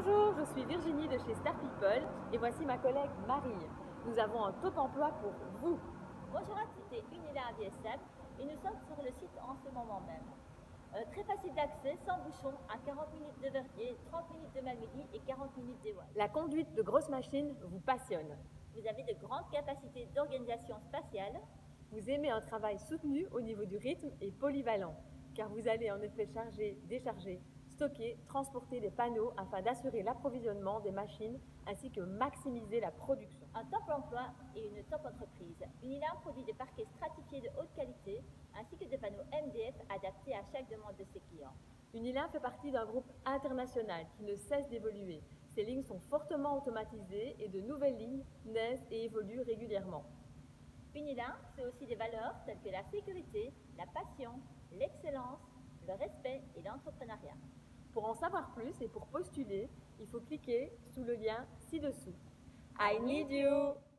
Bonjour, je suis Virginie de chez Star People et voici ma collègue Marie. Nous avons un top emploi pour vous. Bonjour à toutes et Unila à DSM et nous sommes sur le site en ce moment même. Très facile d'accès, sans bouchon, à 40 minutes de Verviers, 30 minutes de Malmedy et 40 minutes d'Évoise. La conduite de grosses machines vous passionne. Vous avez de grandes capacités d'organisation spatiale. Vous aimez un travail soutenu au niveau du rythme et polyvalent, car vous allez en effet charger, décharger, stocker, transporter des panneaux afin d'assurer l'approvisionnement des machines ainsi que maximiser la production. Un top emploi et une top entreprise. Unila produit des parquets stratifiés de haute qualité ainsi que des panneaux MDF adaptés à chaque demande de ses clients. Unilin fait partie d'un groupe international qui ne cesse d'évoluer. Ces lignes sont fortement automatisées et de nouvelles lignes naissent et évoluent régulièrement. Unila, c'est aussi des valeurs telles que la sécurité, la passion, l'excellence, le respect et l'entrepreneuriat. Pour en savoir plus et pour postuler, il faut cliquer sous le lien ci-dessous. I need you!